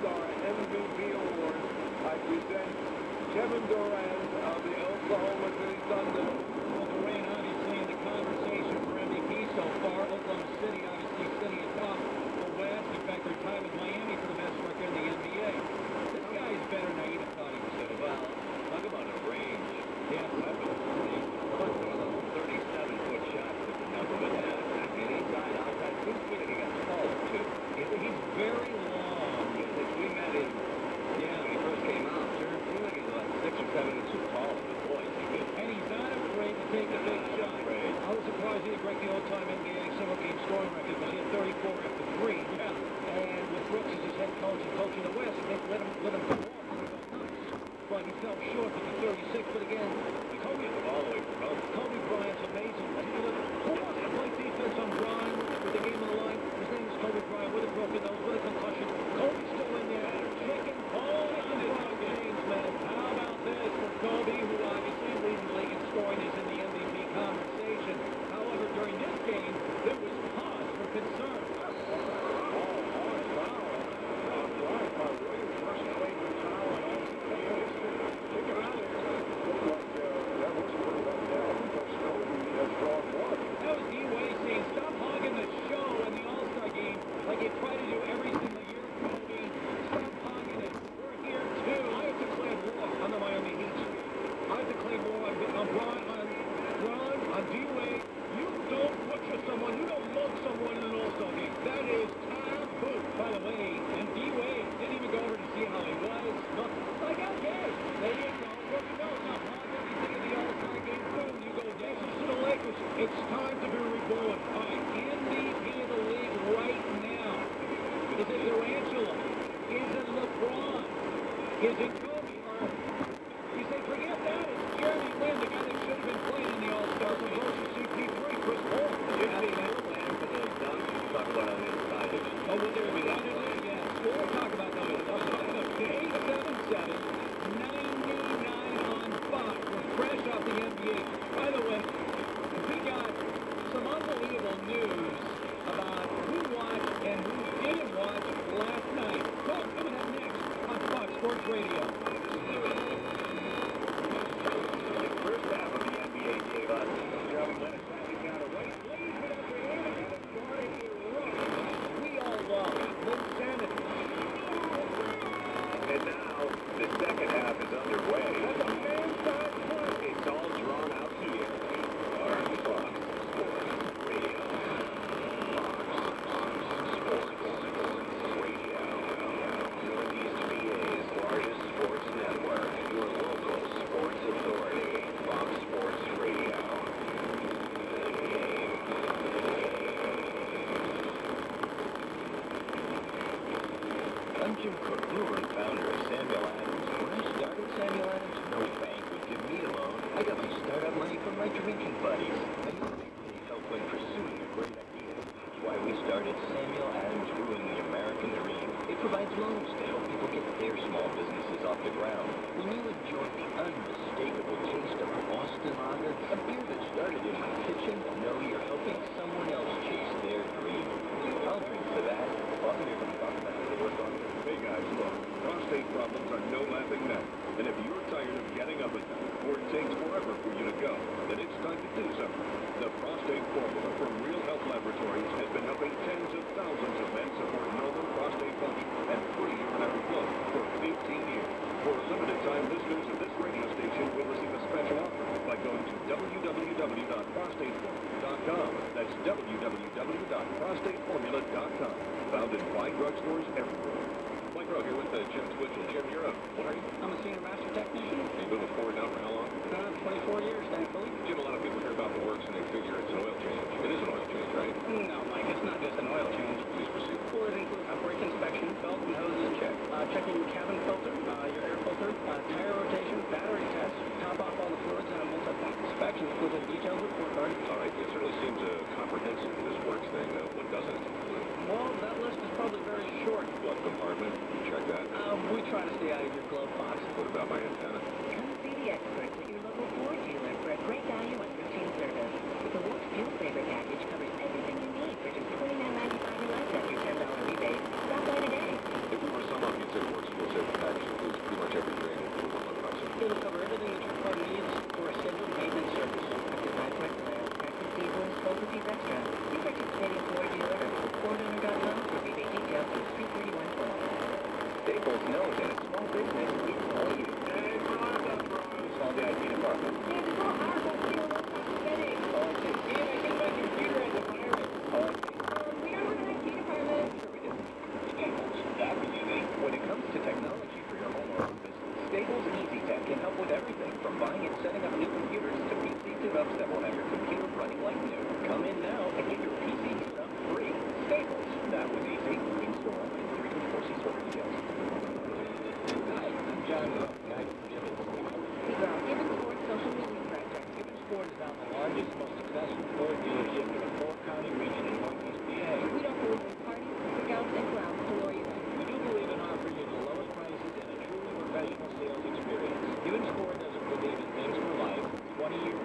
All-Star MVP Award, I present Kevin Durant of the Oklahoma City Thunder. Well, Durant obviously in the conversation for MVP so far. Oklahoma City obviously sitting atop the West. In fact, they're tied with Miami for the best record in the NBA. This guy is better than I even thought he was going to be. Well, talk about a range. Yeah, One of those 37-foot shots that the number would have. And inside, outside, seems to me that he got taller, too. he's very long. We met him, when he first came out. Sure, it seemed like he was like 6 or 7 inches tall. But boy, is he good. And he's not afraid to take a big shot. I was surprised he didn't break the all-time NBA single-game scoring record because he had 34 after 3. Yeah. And with Brooks as his head coach and coaching the West, they let him go off. But he fell short with the 36. But again, Kobe took all the way from home. Kobe Bryant's amazing. Who wants to play defense on Bryant with the game on the line? His name is Kobe Bryant with a broken nose, with a concussion. Kobe's still in there. Chicken ball in the games, man. How about this for Kobe, who obviously leads the league in scoring, is in the MVP conversation. However, during this game, there was cause for concern. It's time to be reborn. All right, MVP of the league right now. Is it Durantula? Is it LeBron? Is it Kobe? Or you say, forget that. It's Jeremy Lin, the guy that should have been playing in the All-Star game. Versus CP3, Chris Paul. Did you see that plan for the dunk? Talk about on the inside. Oh, will there be that? Yeah. We'll talk about that. 8-7-7. 99 on 5. We're fresh off the NBA. By the way, we got some unbelievable news about who watched and who didn't watch last night. Well, coming up next on Fox Sports Radio. The first half of the NBA gave us Jeremy Lin attacking down a right. Leads it up the air and it's starting to rush. We all love insanity. And now the second half is underway. That's a man-sized play. It's all drawn out here. Our Fox Sports Radio. Fox Sports Radio. Northeast VA's largest sports network. Your local sports authority. Fox Sports Radio. The game. I'm Jim Cook, brewer and founder of Samuel Adams. When I started Samuel Adams, no bank would give me a loan. I got my startup money from my drinking buddies. I knew they help when pursuing a great idea. That's why we started Samuel Adams Brewing the American Dream. It provides loans to help people get their small businesses off the ground. When you enjoy the unmistakable taste of Boston Lager, a beer that started in my kitchen, know you're helping someone else chase their dream. I'll drink for that. I'll hear them talk about it. Hey guys, look, prostate problems are no laughing matter. And if you're tired of getting up at night, or it takes forever for you to go, then it's time to do something. The prostate formula from Real Health Laboratories has been helping tens of thousands of men support normal prostate function and free urinary flow for 15 years. For a limited time, listeners of this radio station will receive a special offer by going to www.prostateformula.com. That's www.prostateformula.com. Found in fine drugstores everywhere. Mike Rowe here with Jim Twitchell. Jim, you're up. What are you? I'm a senior master technician. You've been with Ford now for how long? 24 years, thankfully. Jim, a lot of people hear about the works and they figure it's an oil change. It is an oil change, right? No, Mike, it's not just an oil change. Please proceed. Ford includes a brake inspection, belt and hoses check, checking your cabin filter, your air filter, tire rotation, battery test, top off all the fluids, and a multi-point inspection with a detailed report card. All right, it certainly seems comprehensive, this works thing. What doesn't it include? Well, that list is probably very short. What compartment? You check that. We try to stay out of your glove box. What about my antenna? Come see the experts at your local Ford dealer for a great value on routine service. The Wilkes Fuel Saver package covers everything you need for just $29.95 less after $10 rebate. Stop by today. If we were somehow considered Staples knows that small business is all you. Hey, bros up, bros. Small the IT department. Yeah, this whole hour won't be a little pathetic. Oh, I see. Ian, I think my computer has a virus. Oh, I see. We don't have an IT department. Sure we do. Staples. That was easy. When it comes to technology for your home or office, Staples Easy Tech can help with everything from buying and setting up new computers to PC tune-ups that will have your computer running like new. Come in now and get your PC tune-up free. Staples. That was easy. In-store only. 324C store details. Hi, I'm John Hook, guy from Gibbons. We are Given Sports social media project. Gibbons Ford is now the largest, most successful Ford dealership in the four-county region in northeast PA. We don't believe in parties, cookouts, and clowns to lure you in. We do believe in offering you the lowest prices and a truly professional sales experience. Gibbons Ford doesn't believe in things for life. 20 years